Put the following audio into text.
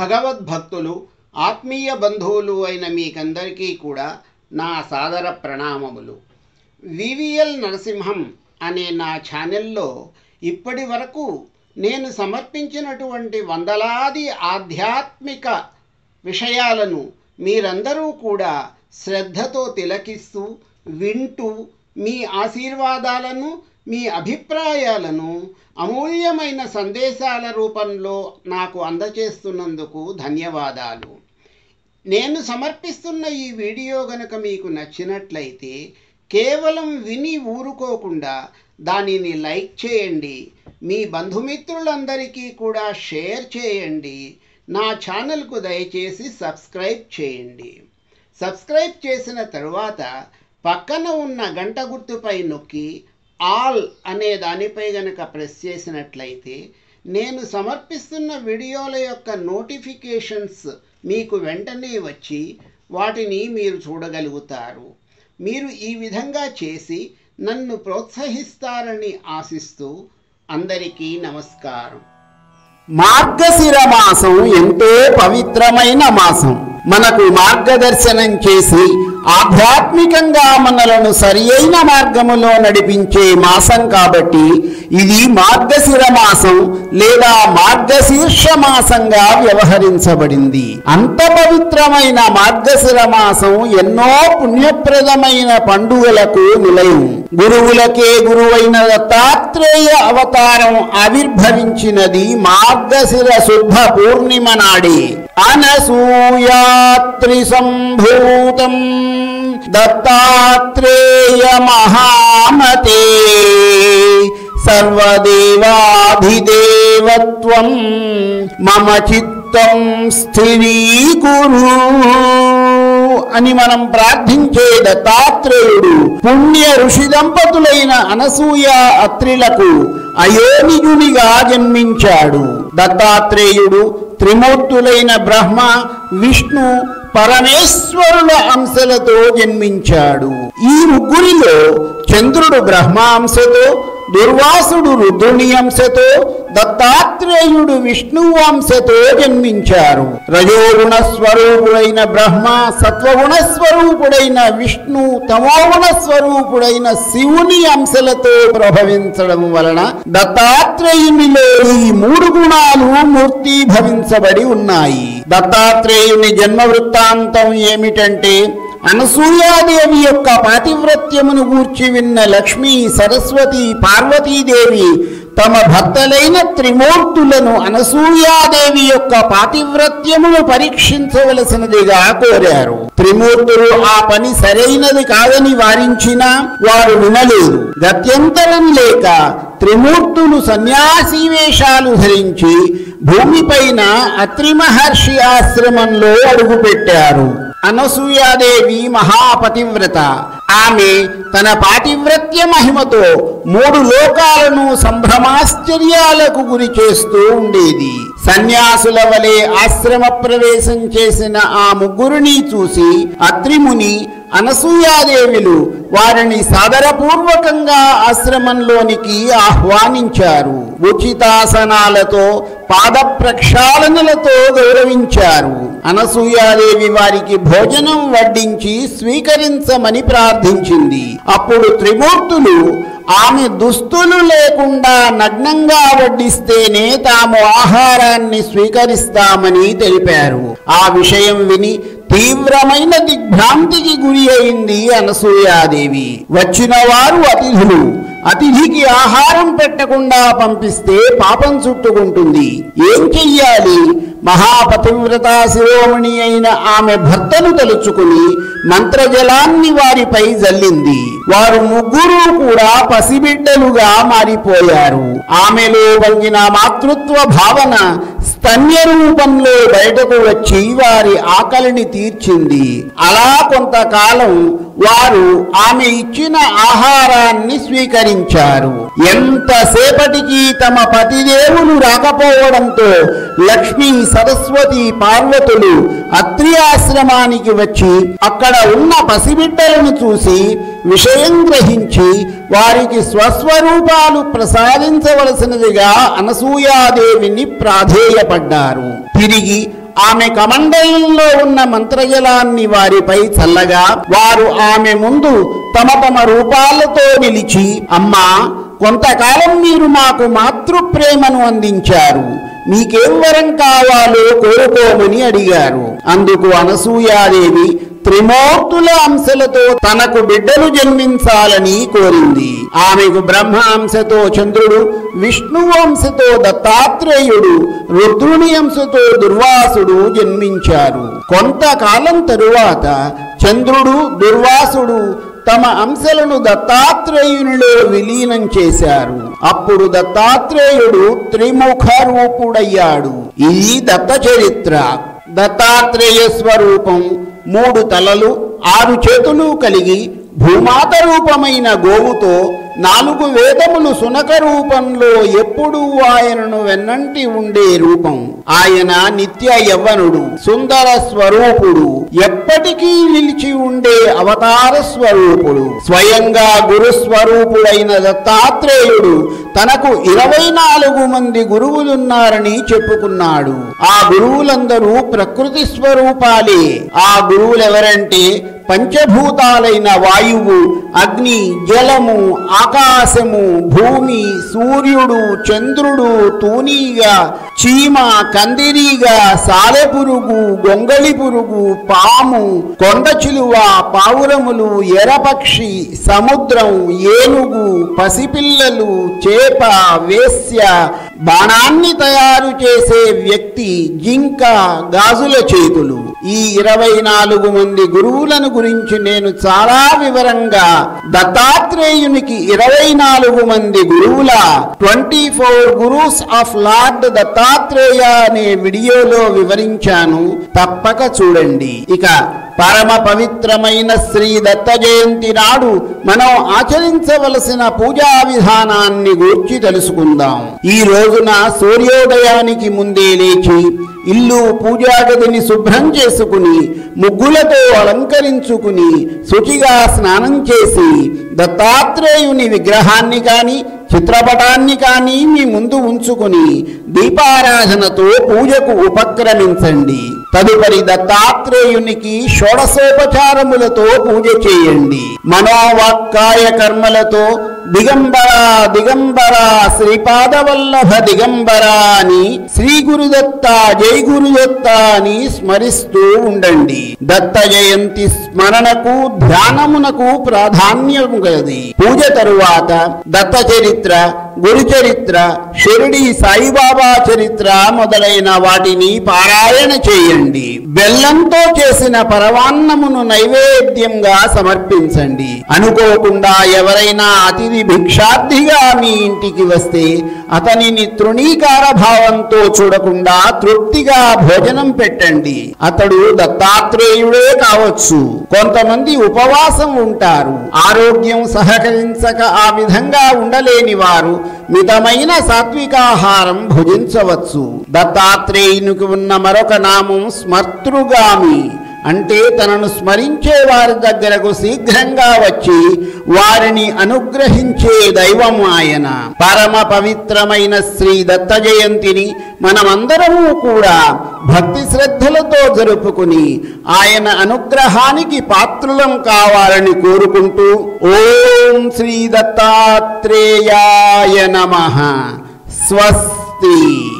భగవద్భక్తులు ఆత్మీయ బంధువులు అయిన మీకందరికీ కూడా నా సాదర ప్రణామములు. వివిఎల్ నరసింహం అనే నా ఛానల్లో ఇప్పటి వరకు నేను సమర్పించినటువంటి వందలాది ఆధ్యాత్మిక విషయాలను మీరందరూ కూడా శ్రద్ధతో తిలకిస్తూ వింటూ మీ ఆశీర్వాదాలను మీ అభిప్రాయాలను అమూల్యమైన సందేశాల రూపంలో నాకు అందజేస్తున్నందుకు ధన్యవాదాలు. నేను సమర్పిస్తున్న ఈ వీడియో గనుక మీకు నచ్చినట్లయితే కేవలం విని ఊరుకోకుండా దానిని లైక్ చేయండి, మీ బంధుమిత్రులందరికీ కూడా షేర్ చేయండి. నా ఛానల్కు దయచేసి సబ్స్క్రైబ్ చేయండి. సబ్స్క్రైబ్ చేసిన తరువాత పక్కన ఉన్న గంట గుర్తుపై నొక్కి ఆల్ అనే దానిపై గనక ప్రెస్ చేసినట్లయితే నేను సమర్పిస్తున్న వీడియోల యొక్క నోటిఫికేషన్స్ మీకు వెంటనే వచ్చి వాటిని మీరు చూడగలుగుతారు. మీరు ఈ విధంగా చేసి నన్ను ప్రోత్సహిస్తారని ఆశిస్తూ అందరికీ నమస్కారం. మార్గశిర మాసం ఎంతో పవిత్రమైన మాసం. మనకు మార్గదర్శనం చేసి ఆధ్యాత్మికంగా మనలను సరియైన మార్గములో నడిపించే మాసం కాబట్టి ఇది మార్గశిర మాసం లేదా మార్గశీర్ష మాసంగా వ్యవహరించబడింది. అంత పవిత్రమైన మార్గశిర మాసం ఎన్నో పుణ్యప్రదమైన పండుగలకు నిలయం. గురువులకే గురువైన దత్తాత్రేయ అవతారం ఆవిర్భవించినది మార్గశిర శుద్ధ పూర్ణిమ నాడే. అనసూయాత్రి సంభూతం దత్తాత్రేయ మహామతే సర్వదేవాధిదేవత్వం మమ చిత్తం స్థిరీకురు అని మనం ప్రార్థించే దత్తాత్రేయుడు పుణ్య ఋషి దంపతులైన అనసూయ అత్రిలకు అయోనిజునిగా జన్మించాడు. దత్తాత్రేయుడు త్రిమూర్తులైన బ్రహ్మ, విష్ణు, పరమేశ్వరుల అంశలతో జన్మించాడు. ఈ ముగ్గురిలో చంద్రుడు బ్రహ్మ అంశతో, దుర్వాసుడు రుద్రుని అంశతో, దత్తాత్రేయుడు విష్ణువు అంశతో జన్మించారు. రజోగుణ స్వరూపుడైన బ్రహ్మ, సత్వగుణ స్వరూపుడైన విష్ణు, తమోగుణ స్వరూపుడైన శివుని అంశలతో ప్రభవించడం వలన దత్తాత్రేయునిలో ఈ మూడు గుణాలు మూర్తీభవించబడి ఉన్నాయి. దత్తాత్రేయుని జన్మ వృత్తాంతం ఏమిటంటే, అనసూయాదేవి యొక్క పాతివ్రత్యమును గూర్చి విన్న లక్ష్మీ, సరస్వతి, పార్వతీదేవి తమ భర్తలైన త్రిమూర్తులను అనసూయాదేవి యొక్క పాతివ్రత్యమును పరీక్షించవలసినదిగా కోరారు. త్రిమూర్తులు ఆ పని సరైనది కాదని వారించినా వారు వినలేదు. గత్యంతరం లేక త్రిమూర్తులు సన్యాసి వేషాలు ధరించి భూమిపైన అత్రి మహర్షి ఆశ్రమంలో అడుగుపెట్టారు. అనసూయాదేవి మహాపతివ్రత. ఆమె తన పాతివ్రత్య మహిమతో మూడు లోకాలను సంభ్రమాశ్చర్యాలకు గురి చేస్తూ ఉండేది. సన్యాసుల వలె ఆశ్రమ ప్రవేశం చేసిన ఆ ముగ్గురిని చూసి అత్రిముని, అనసూయాదేవులు వారిని సాదరపూర్వకంగా ఆశ్రమంలోనికి ఆహ్వానించారు. ఉచితాసనాలతో, పాద ప్రక్షాళనలతో గౌరవించారు. అనసూయాదేవి వారికి భోజనం వడ్డించి స్వీకరించమని ప్రార్థించింది. అప్పుడు త్రిమూర్తులు ఆమె దుస్తులు లేకుండా నగ్నంగా వడ్డిస్తేనే తాము ఆహారాన్ని స్వీకరిస్తామని తెలిపారు. ఆ విషయం విని తీవ్రమైన దిగ్భ్రాంతికి గురి అయింది అనసూయాదేవి. వచ్చిన వారు అతిథులు. అతిథికి ఆహారం పెట్టకుండా పంపిస్తే పాపం చుట్టుకుంటుంది. ఏం చెయ్యాలి? మహాపతివ్రత శిరోమణి అయిన ఆమె భర్తను తలుచుకుని మంత్రజలాన్ని వారిపై జల్లింది. వారు ముగ్గురు కూడా పసిబిడ్డలుగా మారిపోయారు. ఆమెలో వంగిన మాతృత్వ భావన స్తన్య రూపంలో బయటకు వచ్చి వారి ఆకలిని తీర్చింది. అలా కొంతకాలం వారు ఆమె ఇచ్చిన ఆహారాన్ని స్వీకరించారు. ఎంతసేపటికి తమ పతిదేవులు రాకపోవడంతో లక్ష్మీ, సరస్వతి, పార్వతులు అత్రి ఆశ్రమానికి వచ్చి అక్కడ ఉన్న పసిబిడ్డలను చూసి విషయం గ్రహించి వారికి స్వస్వరూపాలు ప్రసాదించవలసినదిగా అనసూయాదేవిని ప్రాధేయపడ్డారు. తిరిగి ఆమె కమండలంలో ఉన్న మంత్రజలాన్ని వారిపై చల్లగా వారు ఆమె ముందు తమ తమ రూపాలతో నిలిచి, అమ్మా, కొంతకాలం మీరు మాకు మాతృప్రేమను అందించారు, మీకేం వరం కావాలో కోరుకోమని అడిగారు. అందుకు అనసూయాదేవి త్రిమూర్తుల అంశలతో తనకు బిడ్డలు జన్మించాలని కోరింది. ఆమెకు బ్రహ్మ అంశతో చంద్రుడు, విష్ణు అంశతో దత్తాత్రేయుడు, రుద్రుని అంశతో దుర్వాసుడు జన్మించారు. కొంతకాలం తరువాత చంద్రుడు, దుర్వాసుడు తమ అంశలను దత్తాత్రేయునిలో విలీనం చేశారు. అప్పుడు దత్తాత్రేయుడు త్రిముఖ రూపుడయ్యాడు. ఇది దత్త చరిత్ర. దత్తాత్రేయ స్వరూపం 3 తలలు 6 చేతులు కలిగి భూమాత రూపమైన గోవుతో 4 వేదములు సునక రూపంలో ఎప్పుడూ ఆయనను వెన్నంటి ఉండే రూపం. ఆయన నిత్య యవ్వనుడు, సుందర స్వరూపుడు, ఎప్పటికీ నిలిచి ఉండే అవతార స్వరూపుడు. స్వయంగా గురు స్వరూపుడైన దత్తాత్రేయుడు తనకు 24 మంది గురువులున్నారని చెప్పుకున్నాడు. ఆ గురువులందరూ ప్రకృతి స్వరూపాలే. ఆ గురువులెవరంటే పంచభూతాలైన వాయువు, అగ్ని, జలము, ఆకాశము, భూమి, సూర్యుడు, చంద్రుడు, తూనీగ, చీమ, కందిరీగ, సాలెపురుగు, గొంగళి పురుగు, పాము, కొండ చిలువ, పావురములు, ఎరపక్షి, సముద్రం, ఏనుగు, పసిపిల్లలు, చేప, వేశ్య, బాణాన్ని తయారు చేసే వ్యక్తి, జింక, గాజుల చేతులు. ఈ 24 మంది గురువులను గురించి నేను చాలా వివరంగా దత్తాత్రేయునికి 24 మంది గురువుల 24 గురూస్ ఆఫ్ లార్డ్ దత్తాత్రేయ అనే వీడియోలో వివరించాను. తప్పక చూడండి. ఇక పరమ పవిత్రమైన శ్రీ దత్త జయంతి నాడు మనం ఆచరించవలసిన పూజా విధానాన్ని గూర్చి తెలుసుకుందాం. ఈ రోజున సూర్యోదయానికి ముందే లేచి ఇల్లు, పూజా గదిని శుభ్రం చేసుకుని ముగ్గులతో అలంకరించుకుని శుచిగా స్నానం చేసి దత్తాత్రేయుని విగ్రహాన్ని కానీ చిత్రపటాన్ని కానీ మీ ముందు ఉంచుకుని దీపారాధనతో పూజకు ఉపక్రమించండి. తదుపరి దత్తాత్రేయునికి షోడశోపచారములతో పూజ చేయండి. మనోవాక్కాయ కర్మలతో దిగంబర దిగంబర శ్రీపాదవల్లభ దిగంబర అని శ్రీ గురుదత్త జై గురుదత్త అని స్మరిస్తూ ఉండండి. దత్త జయంతి స్మరణకు ధ్యానమునకు ప్రాధాన్యము గలది. పూజ తరువాత దత్త చరిత్ర, గురు చరిత్ర, షిరిడి సాయిబాబా చరిత్ర మొదలైన వాటిని పారాయణ చేయండి. బెల్లంతో చేసిన పరవాన్నమును నైవేద్యంగా సమర్పించండి. అనుకోకుండా ఎవరైనా అతిథి భిక్షార్థిగా మీ ఇంటికి వస్తే అతనిని తృణీకార భావంతో చూడకుండా తృప్తిగా భోజనం పెట్టండి. అతడు దత్తాత్రేయుడే కావచ్చు. కొంతమంది ఉపవాసం ఉంటారు. ఆరోగ్యం సహకరించక ఆ విధంగా ఉండలేని వారు మితమైన సాత్వికాహారం భుజించవచ్చు. దత్తాత్రేయునికి ఉన్న మరొక నామం స్మర్తృగామి. అంటే తనను స్మరించే వారి దగ్గరకు శీఘ్రంగా వచ్చి వారిని అనుగ్రహించే దైవం ఆయన. పరమ పవిత్రమైన శ్రీ దత్త జయంతిని మనమందరము కూడా భక్తి శ్రద్ధలతో జరుపుకుని ఆయన అనుగ్రహానికి పాత్రులం కావాలని కోరుకుంటూ ఓం శ్రీ దత్తాత్రేయాయ నమః. స్వస్తి.